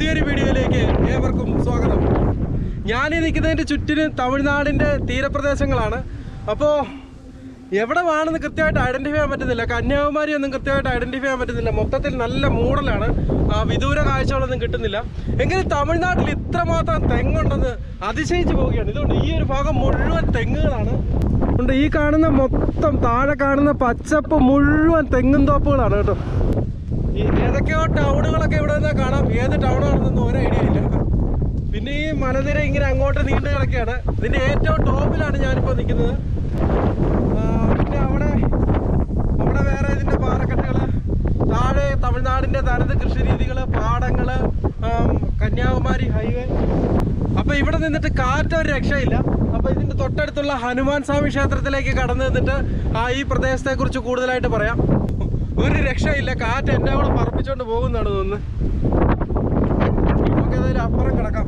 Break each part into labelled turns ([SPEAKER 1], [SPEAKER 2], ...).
[SPEAKER 1] പുതിയൊരു വീഡിയോയിലേക്ക് ഏവർക്കും സ്വാഗതം. ഞാനീ നിൽക്കുന്നതിൻ്റെ ചുറ്റിനും തമിഴ്നാടിൻ്റെ തീരപ്രദേശങ്ങളാണ്. അപ്പോൾ എവിടെ വേണമെന്ന് കൃത്യമായിട്ട് ഐഡൻറ്റിഫൈ ചെയ്യാൻ പറ്റുന്നില്ല. കന്യാകുമാരി ഒന്നും കൃത്യമായിട്ട് ഐഡൻറ്റിഫൈ ചെയ്യാൻ പറ്റുന്നില്ല. മൊത്തത്തിൽ നല്ല മൂടലാണ്, വിദൂര കാഴ്ചകളൊന്നും കിട്ടുന്നില്ല. എങ്കിലും തമിഴ്നാട്ടിൽ ഇത്രമാത്രം തെങ്ങുണ്ടെന്ന് അതിശയിച്ച് പോവുകയാണ്. ഇതുകൊണ്ട് ഈ ഒരു ഭാഗം മുഴുവൻ തെങ്ങുകളാണ്. ഉണ്ട് ഈ കാണുന്ന മൊത്തം താഴെ കാണുന്ന പച്ചപ്പ് മുഴുവൻ തെങ്ങും തോപ്പുകളാണ് കേട്ടോ. ഈ ഏതൊക്കെയോ ടൗണുകളൊക്കെ ഇവിടെ നിന്ന് കാണാം. ഏത് ടൗണാണെന്നൊന്നും ഒരു ഐഡിയ ഇല്ല. പിന്നെ ഈ മലനിര ഇങ്ങനെ അങ്ങോട്ട് നീണ്ടു കിടക്കുകയാണ്. ഇതിൻ്റെ ഏറ്റവും ടോപ്പിലാണ് ഞാനിപ്പോൾ നിൽക്കുന്നത്. പിന്നെ അവിടെ വേറെ ഇതിൻ്റെ പാറക്കെട്ടുകൾ, താഴെ തമിഴ്നാടിൻ്റെ തനത് കൃഷി രീതികൾ, പാടങ്ങൾ, കന്യാകുമാരി ഹൈവേ. അപ്പോൾ ഇവിടെ നിന്നിട്ട് കാറ്റൊരു രക്ഷയില്ല. അപ്പോൾ ഇതിൻ്റെ തൊട്ടടുത്തുള്ള ഹനുമാൻ സ്വാമി ക്ഷേത്രത്തിലേക്ക് കടന്നു നിന്നിട്ട് ഈ പ്രദേശത്തെക്കുറിച്ച് കൂടുതലായിട്ട് പറയാം. ഒരു രക്ഷയില്ല, കാറ്റ് എൻ്റെ അവിടെ പറപ്പിച്ചുകൊണ്ട് പോകുന്നതാണ് തോന്നുന്നു. നമുക്ക് ഏതായാലും അപ്പുറം കിടക്കാം.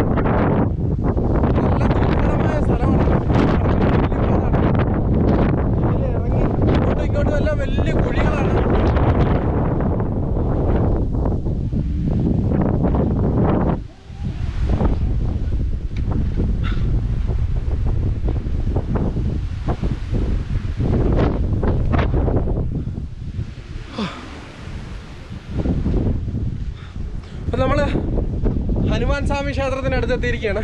[SPEAKER 1] നല്ല ദുർഘടമായ സ്ഥലമാണ്. ഇതിൽ ഇറങ്ങി ഇങ്ങോട്ടും ഇങ്ങോട്ടും എല്ലാം വലിയ കുഴികളാണ്. അപ്പം നമ്മൾ ഹനുമാൻ സ്വാമി ക്ഷേത്രത്തിനടുത്ത് എത്തിയിരിക്കുകയാണ്.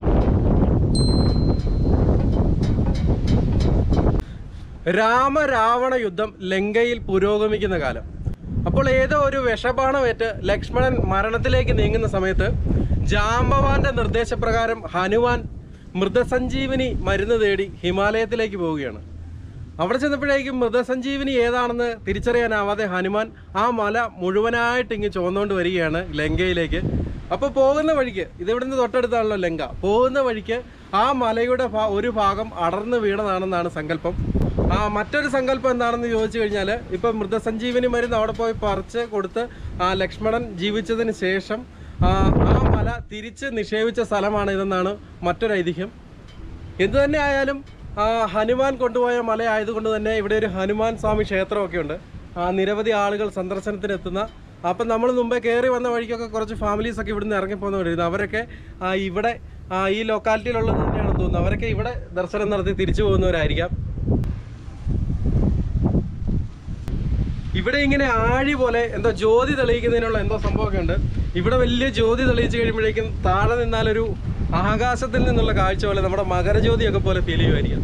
[SPEAKER 1] രാമരാവണ യുദ്ധം ലങ്കയിൽ പുരോഗമിക്കുന്ന കാലം. അപ്പോൾ ഏതോ ഒരു വിഷബാണമേറ്റ് ലക്ഷ്മണൻ മരണത്തിലേക്ക് നീങ്ങുന്ന സമയത്ത് ജാംബവാന്റെ നിർദ്ദേശപ്രകാരം ഹനുമാൻ മൃതസഞ്ജീവനി മരുന്ന് തേടി ഹിമാലയത്തിലേക്ക് പോവുകയാണ്. അവിടെ ചെന്നപ്പോഴേക്കും മൃതസഞ്ജീവനി ഏതാണെന്ന് തിരിച്ചറിയാനാവാതെ ഹനുമാൻ ആ മല മുഴുവനായിട്ട് ഇങ്ങ് ചുവന്നുകൊണ്ട് വരികയാണ് ലങ്കയിലേക്ക്. അപ്പോൾ പോകുന്ന വഴിക്ക്, ഇതിവിടുന്ന് തൊട്ടടുത്താണല്ലോ ലങ്ക, പോകുന്ന വഴിക്ക് ആ മലയുടെ ഒരു ഭാഗം അടർന്നു വീണതാണെന്നാണ് സങ്കല്പം. മറ്റൊരു സങ്കല്പം എന്താണെന്ന് ചോദിച്ചു കഴിഞ്ഞാൽ, ഇപ്പം മൃതസഞ്ജീവനി മരുന്ന് അവിടെ പോയി പറിച്ച് കൊടുത്ത് ലക്ഷ്മണൻ ജീവിച്ചതിന് ശേഷം ആ മല തിരിച്ച് നിക്ഷേപിച്ച സ്ഥലമാണ് ഇതെന്നാണ് മറ്റൊരു ഐതിഹ്യം. എന്തു തന്നെ ആയാലും ഹനുമാൻ കൊണ്ടുപോയ മല ആയതുകൊണ്ട് തന്നെ ഇവിടെ ഒരു ഹനുമാൻ സ്വാമി ക്ഷേത്രമൊക്കെ ഉണ്ട്. നിരവധി ആളുകൾ സന്ദർശനത്തിന് എത്തുന്ന. അപ്പം നമ്മൾ മുമ്പേ കയറി വന്ന വഴിക്കൊക്കെ കുറച്ച് ഫാമിലീസൊക്കെ ഇവിടുന്ന് ഇറങ്ങിപ്പോകുന്നവരായിരുന്നു. അവരൊക്കെ ഇവിടെ ഈ ലൊക്കാലിറ്റിയിലുള്ളത് തന്നെയാണെന്ന് തോന്നുന്നു. അവരൊക്കെ ഇവിടെ ദർശനം നടത്തി തിരിച്ചു പോകുന്നവരായിരിക്കാം. ഇവിടെ ഇങ്ങനെ ആഴി പോലെ എന്തോ ജ്യോതി തെളിയിക്കുന്നതിനുള്ള എന്തോ സംഭവമൊക്കെ ഉണ്ട്. ഇവിടെ വലിയ ജ്യോതി തെളിയിച്ച് കഴിയുമ്പോഴേക്കും താഴെ നിന്നാലൊരു ആകാശത്തിൽ നിന്നുള്ള കാഴ്ച പോലെ നമ്മുടെ മകരജ്യോതിയൊക്കെ പോലെ ഫീൽ ചെയ്യുമായിരിക്കും.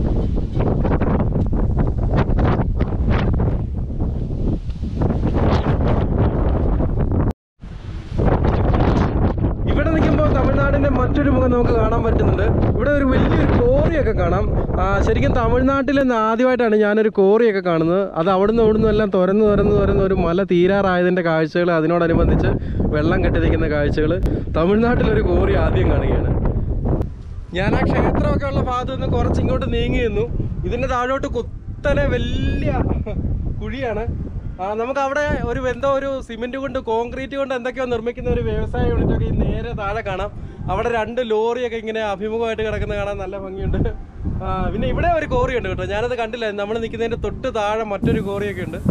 [SPEAKER 1] ഇവിടെ നിൽക്കുമ്പോൾ തമിഴ്നാടിൻ്റെ മറ്റൊരു മുഖം നമുക്ക് കാണാൻ പറ്റുന്നുണ്ട്. ഇവിടെ ഒരു വലിയൊരു കോറിയൊക്കെ കാണാം. ശരിക്കും തമിഴ്നാട്ടിൽ നിന്ന് ആദ്യമായിട്ടാണ് ഞാനൊരു കോറിയൊക്കെ കാണുന്നത്. അത് അവിടുന്ന് എല്ലാം തുരന്ന് ഒരു മല തീരാറായതിൻ്റെ കാഴ്ചകൾ, അതിനോടനുബന്ധിച്ച് വെള്ളം കെട്ടി നിൽക്കുന്ന കാഴ്ചകൾ. തമിഴ്നാട്ടിലൊരു കോറി ആദ്യം കാണുകയാണ്. ഞാൻ ആ ക്ഷേത്രമൊക്കെ ഉള്ള ഭാഗത്ത് നിന്ന് കുറച്ച് ഇങ്ങോട്ട് നീങ്ങി നിന്നു. ഇതിൻ്റെ താഴോട്ട് കുത്തനെ വലിയ കുഴിയാണ്. നമുക്ക് അവിടെ ഒരു സിമെൻറ്റ് കൊണ്ട്, കോൺക്രീറ്റ് കൊണ്ട് എന്തൊക്കെയോ നിർമ്മിക്കുന്ന ഒരു വ്യവസായ യൂണിറ്റൊക്കെ നേരെ താഴെ കാണാം. അവിടെ 2 ലോറിയൊക്കെ ഇങ്ങനെ അഭിമുഖമായിട്ട് കിടക്കുന്നത് കാണാൻ നല്ല ഭംഗിയുണ്ട്. പിന്നെ ഇവിടെ ഒരു കോറിയുണ്ട് കേട്ടോ, ഞാനത് കണ്ടില്ല. നമ്മൾ നിൽക്കുന്നതിൻ്റെ തൊട്ട് താഴെ മറ്റൊരു കോറിയൊക്കെ ഉണ്ട്.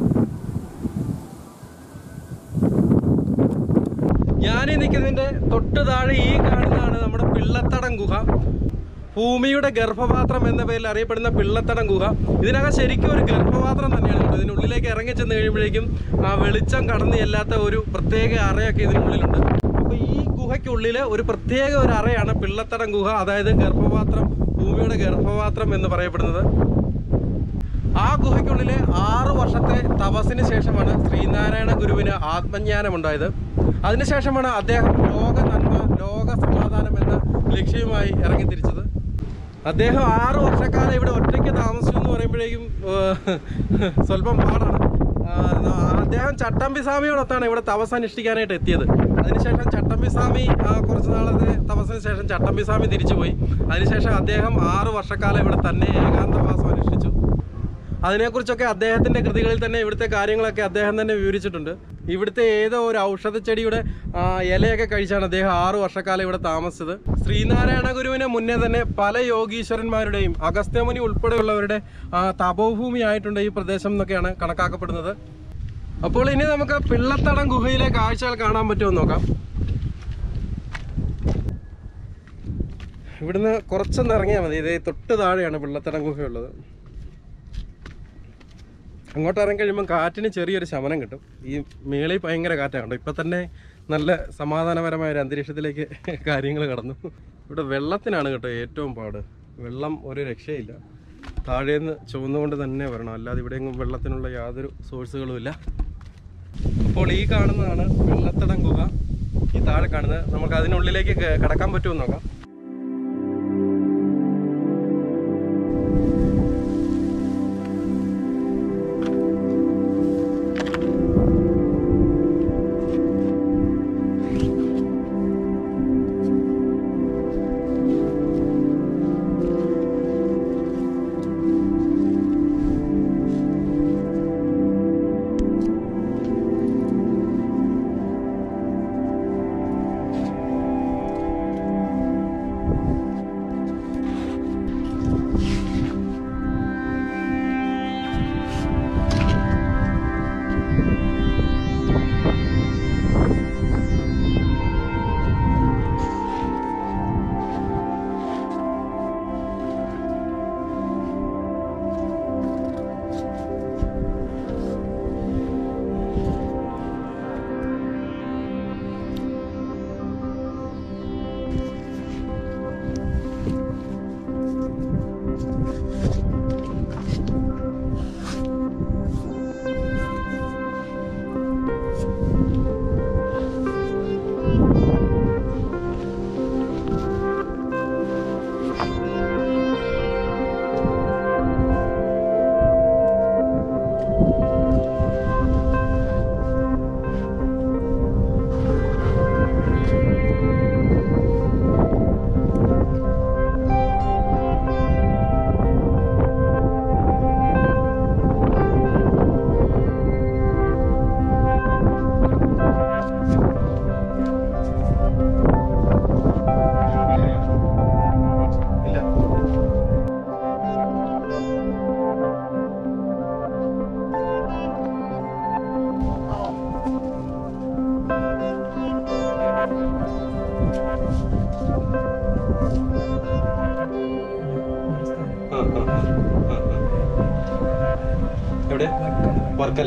[SPEAKER 1] ഞാനീ നിൽക്കുന്നതിൻ്റെ തൊട്ട് താഴെ ഈ കാണുന്നതാണ് നമ്മുടെ പിള്ളത്തടം ഗുഹ. ഭൂമിയുടെ ഗർഭപാത്രം എന്ന പേരിൽ അറിയപ്പെടുന്ന പിള്ളത്തടം ഗുഹ. ഇതിനകം ശരിക്കും ഒരു ഗർഭപാത്രം തന്നെയാണ്. ഇതിനുള്ളിലേക്ക് ഇറങ്ങി ചെന്ന് കഴിയുമ്പോഴേക്കും വെളിച്ചം കടന്നു ചെല്ലാത്ത ഒരു പ്രത്യേക അറയൊക്കെ ഇതിനുള്ളിലുണ്ട്. അപ്പോൾ ഈ ഗുഹയ്ക്കുള്ളിൽ ഒരു പ്രത്യേക ഒരു അറയാണ് പിള്ളത്തടം ഗുഹ, അതായത് ഗർഭപാത്രം, ഭൂമിയുടെ ഗർഭപാത്രം എന്ന് പറയപ്പെടുന്നത്. ആ ഗുഹയ്ക്കുള്ളിലെ 6 വർഷത്തെ തപസ്സിന് ശേഷമാണ് ശ്രീനാരായണ ഗുരുവിന് ആത്മജ്ഞാനമുണ്ടായത്. അതിനുശേഷമാണ് അദ്ദേഹം ലോക നന്മ, ലോക സമാധാനം എന്ന ലക്ഷ്യവുമായി ഇറങ്ങിത്തിരിച്ചത്. അദ്ദേഹം 6 വർഷക്കാലം ഇവിടെ ഒറ്റയ്ക്ക് താമസിച്ചു എന്ന് പറയുമ്പോഴേക്കും സ്വല്പം പാടാണ്. അദ്ദേഹം ചട്ടമ്പിസ്വാമിയോടൊത്താണ് ഇവിടെ തപസ് അനുഷ്ഠിക്കാനായിട്ട് എത്തിയത്. അതിനുശേഷം ചട്ടമ്പിസ്വാമി കുറച്ച് നാളത്തെ തപസ്സിന് ശേഷം ചട്ടമ്പിസ്വാമി തിരിച്ചുപോയി. അതിനുശേഷം അദ്ദേഹം 6 വർഷക്കാലം ഇവിടെ തന്നെ ഏകാന്തവാസം അനുഷ്ഠിച്ചു. അതിനെക്കുറിച്ചൊക്കെ അദ്ദേഹത്തിൻ്റെ കൃതികളിൽ തന്നെ ഇവിടുത്തെ കാര്യങ്ങളൊക്കെ അദ്ദേഹം തന്നെ വിവരിച്ചിട്ടുണ്ട്. ഇവിടുത്തെ ഏതോ ഒരു ഔഷധച്ചെടിയുടെ ഇലയൊക്കെ കഴിച്ചാണ് അദ്ദേഹം 6 വർഷക്കാലം ഇവിടെ താമസിച്ചത്. ശ്രീനാരായണ ഗുരുവിന് മുന്നേ തന്നെ പല യോഗീശ്വരന്മാരുടെയും അഗസ്ത്യമുനി ഉൾപ്പെടെയുള്ളവരുടെ തപോഭൂമിയായിട്ടുണ്ട് ഈ പ്രദേശം എന്നൊക്കെയാണ് കണക്കാക്കപ്പെടുന്നത്. അപ്പോൾ ഇനി നമുക്ക് പിള്ളത്തടം ഗുഹയിലെ കാഴ്ചകൾ കാണാൻ പറ്റുമോ നോക്കാം. ഇവിടുന്ന് കുറച്ചൊന്ന് ഇറങ്ങിയാൽ മതി. ഇതേ തൊട്ട് താഴെയാണ് പിള്ളത്തടം ഗുഹയുള്ളത്. അങ്ങോട്ട് ഇറങ്ങി കഴിയുമ്പം കാറ്റിന് ചെറിയൊരു ശമനം കിട്ടും. ഈ മേളിൽ ഭയങ്കര കാറ്റാണ്. ഇപ്പം തന്നെ നല്ല സമാധാനപരമായ ഒരു അന്തരീക്ഷത്തിലേക്ക് കാര്യങ്ങൾ കടന്നു. ഇവിടെ വെള്ളത്തിനാണ് കേട്ടോ ഏറ്റവും പാട്. വെള്ളം ഒരു രക്ഷയില്ല. താഴേന്ന് ചുവന്നുകൊണ്ട് തന്നെ വരണം, അല്ലാതെ ഇവിടെയെങ്കിലും വെള്ളത്തിനുള്ള യാതൊരു സോഴ്സുകളുമില്ല. അപ്പോൾ ഈ കാണുന്നതാണ് പിള്ളത്തടം ഗുഹ. ഈ താഴെ കാണുന്നത്. നമുക്ക് അതിനുള്ളിലേക്ക് കടക്കാൻ പറ്റുമെന്ന് നോക്കാം. എവിടെ? വർക്കല.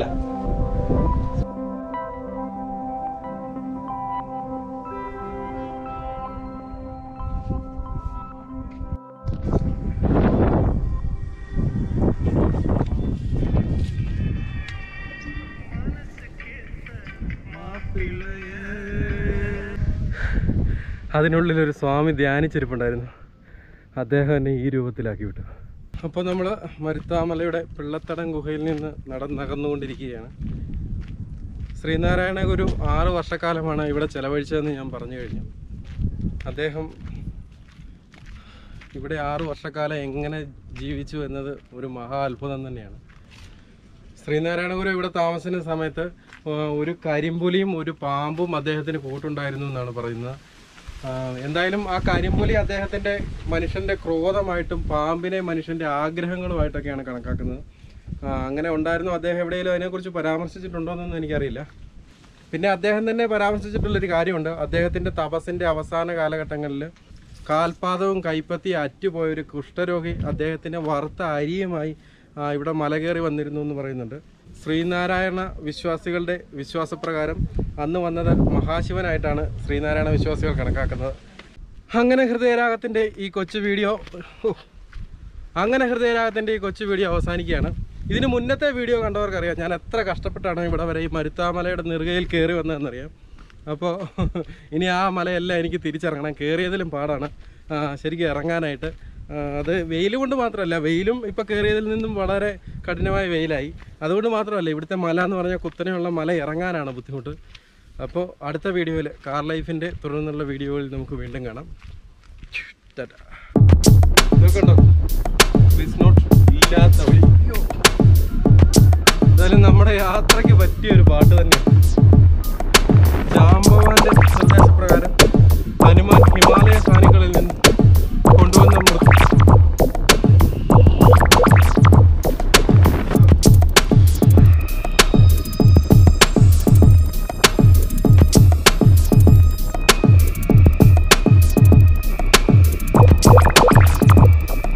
[SPEAKER 1] അതിനുള്ളിലൊരു സ്വാമി ധ്യാനിച്ചിരിപ്പുണ്ടായിരുന്നു. അദ്ദേഹം എന്നെ ഈ രൂപത്തിലാക്കി വിട്ടു. അപ്പോൾ നമ്മൾ മരുത്താമലയുടെ പിള്ളത്തടം ഗുഹയിൽ നിന്ന് നടന്നകന്നുകൊണ്ടിരിക്കുകയാണ്. ശ്രീനാരായണ ഗുരു 6 വർഷക്കാലമാണ് ഇവിടെ ചെലവഴിച്ചതെന്ന് ഞാൻ പറഞ്ഞു കഴിഞ്ഞു. അദ്ദേഹം ഇവിടെ 6 വർഷക്കാലം എങ്ങനെ ജീവിച്ചു എന്നത് ഒരു മഹാ അത്ഭുതം തന്നെയാണ്. ശ്രീനാരായണ ഗുരു ഇവിടെ താമസിക്കുന്ന സമയത്ത് ഒരു കരിമ്പുലിയും ഒരു പാമ്പും അദ്ദേഹത്തിന് കൂട്ടുണ്ടായിരുന്നു എന്നാണ് പറയുന്നത്. എന്തായാലും ആ കരിമ്പുലി അദ്ദേഹത്തിൻ്റെ മനുഷ്യൻ്റെ ക്രോധമായിട്ടും പാമ്പിനെ മനുഷ്യൻ്റെ ആഗ്രഹങ്ങളുമായിട്ടൊക്കെയാണ് കണക്കാക്കുന്നത്. അങ്ങനെ ഉണ്ടായിരുന്നു. അദ്ദേഹം എവിടെയെങ്കിലും അതിനെക്കുറിച്ച് പരാമർശിച്ചിട്ടുണ്ടോ എന്നൊന്നും എനിക്കറിയില്ല. പിന്നെ അദ്ദേഹം തന്നെ പരാമർശിച്ചിട്ടുള്ളൊരു കാര്യമുണ്ട്. അദ്ദേഹത്തിൻ്റെ തപസ്സിൻ്റെ അവസാന കാലഘട്ടങ്ങളിൽ കാൽപാദവും കൈപ്പത്തി അറ്റുപോയൊരു കുഷ്ഠരോഗി അദ്ദേഹത്തിൻ്റെ വറുത്ത അരിയുമായി ഇവിടെ മലകയറി വന്നിരുന്നു എന്ന് പറയുന്നുണ്ട്. ശ്രീനാരായണ വിശ്വാസികളുടെ വിശ്വാസപ്രകാരം അന്ന് വന്നത് മഹാശിവനായിട്ടാണ് ശ്രീനാരായണ വിശ്വാസികൾ കണക്കാക്കുന്നത്. അങ്ങനെ ഹൃദയരാഗത്തിൻ്റെ ഈ കൊച്ചു വീഡിയോ അവസാനിക്കുകയാണ്. ഇതിന് മുന്നത്തെ വീഡിയോ കണ്ടവർക്കറിയാം ഞാൻ എത്ര കഷ്ടപ്പെട്ടാണ് ഇവിടെ വരെ ഈ മരുത്താമലയുടെ നെറുകയിൽ കയറി വന്നതെന്നറിയാം. അപ്പോൾ ഇനി ആ മലയെല്ലാം എനിക്ക് തിരിച്ചിറങ്ങണം. കയറിയതിലും പാടാണ് ശരിക്കും ഇറങ്ങാനായിട്ട്. അത് വെയിൽ കൊണ്ട് മാത്രമല്ല, വെയിലും ഇപ്പോൾ കയറിയതിൽ നിന്നും വളരെ കഠിനമായ വെയിലായി. അതുകൊണ്ട് മാത്രമല്ല, ഇവിടുത്തെ മല എന്ന് പറഞ്ഞാൽ കുത്തനെയുള്ള മല ഇറങ്ങാനാണ് ബുദ്ധിമുട്ട്. അപ്പോൾ അടുത്ത വീഡിയോയിൽ കാർ ലൈഫിൻ്റെ തുടർന്നുള്ള വീഡിയോയിൽ നമുക്ക് വീണ്ടും കാണാം. ഇതൊക്കെയുണ്ടോ ഇല്ലാത്ത വഴി. എന്തായാലും നമ്മുടെ യാത്രയ്ക്ക് പറ്റിയൊരു പാട്ട് തന്നെ.